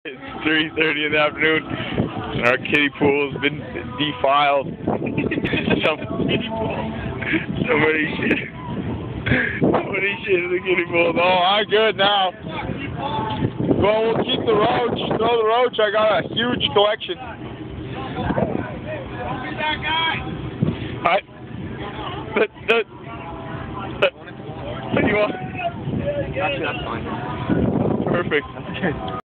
It's 3:30 in the afternoon, and our kiddie pool has been defiled. Somebody shit in the kiddie pool. No, I'm good now. Well, we'll keep the roach. Throw the roach. I got a huge collection. Don't be that guy. You want? Actually, that's fine. Perfect.